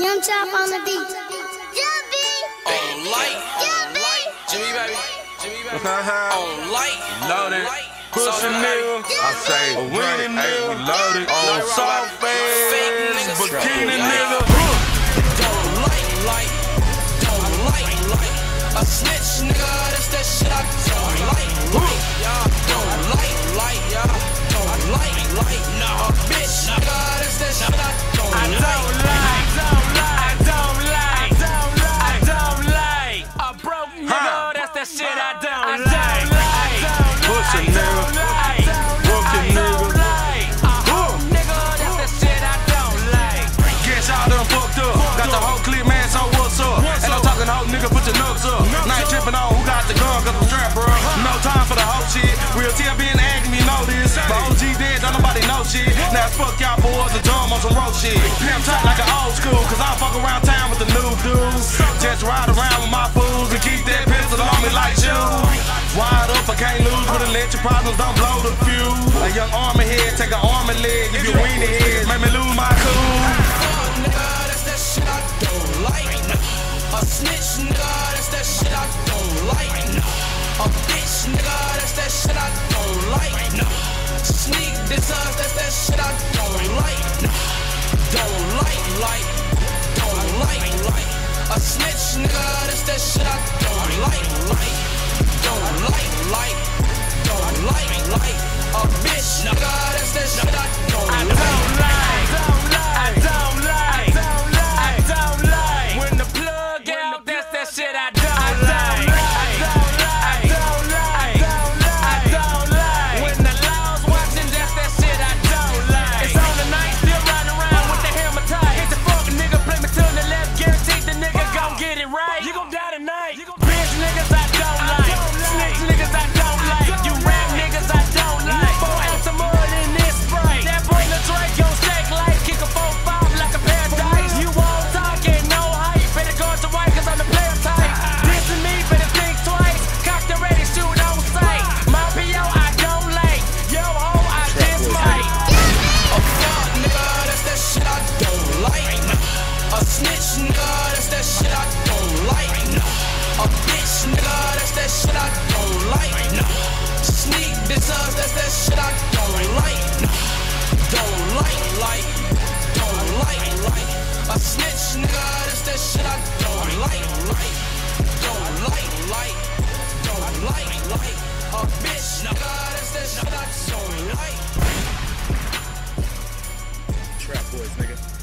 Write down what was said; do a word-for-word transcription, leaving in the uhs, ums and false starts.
Young Chop on the beat. Jimmy. On light. Jimmy. Jimmy baby. Jimmy baby. Uh-huh. On light. Loaded. Pussy nigga. I say, A winning hey, nigga. we loaded. On soft ass. Bikini nigga. Don't like, like. Don't like, like. A snitch nigga, that's that shit I don't like, like. Y'all don't like, like. Y'all don't like, like. Nah, a bitch nigga, that's that shit I don't like. I don't like, I don't like, I don't like, I don't like. A broke nigga, that's that shit I don't like. Pussy nigga. Broken nigga. A hoe nigga, that's that shit I don't like. Guess y'all done fucked up. Got the whole clip, man, so what's up? Ain't no talking hoe, nigga, put your nuts up. Now you tripping on who got the gun, cause I'm strapped, bro. No time for the whole shit. Real T L B and Aggie, me know this. But O G dead, don't nobody know shit. Now it's fuck y'all boys and drum on some road shit. Pimp tight like an old school, cause I don't fuck around town with the new dudes. Just ride around with my fools and keep that pistol on me like shoes. Wide up, I can't lose with electric problems, don't blow the fuse. A young army head, take an arm and leg, if you win the head, make me lose my cool. Fuck nigga, that's that shit I don't like. A snitch nigga, that's that shit I don't like. A bitch nigga, that's that shit I don't like. Sneak this us, that's that shit I don't like. Don't like, like. Don't like, like. A snitch nigga, that's that shit I don't like, like. Don't like, like. Don't like, like. A bitch nigga, that's that shit I don't I like. don't like, I don't like, I don't like. When the plug out, that's that shit I don't like. I don't like, I don't like, I don't like. When the law's watching, that's that shit I don't like. It's on the night, still riding around with the hammer tight. Hit the fucking nigga, play me to the left, guaranteed the nigga gon' get it right. You gon' die tonight. Bitch niggas I don't like, snitch niggas I don't like, you rap niggas I don't like. Four ounce of mud in this Sprite. That boy the Drake gon' stack light, kick a four five like a pair of dice. You won't talk, ain't no hype. Better go to white cause I'm the player type. Dissing me, better think twice. Cocked and ready, shoot on sight. My P O I don't like, yo ho I dislike. A fuck nigga, that's that shit I don't like. A snitch nigga, that's that shit I don't like. A bitch nigga, that's that shit I don't like. Sneak this us, that's that shit I don't like. Don't like, like. Don't like, like. A snitch nigga, that's that shit I don't like, like. Don't like, like. Don't like, like. A bitch nigga, that's that shit I don't like. Trap boys, nigga.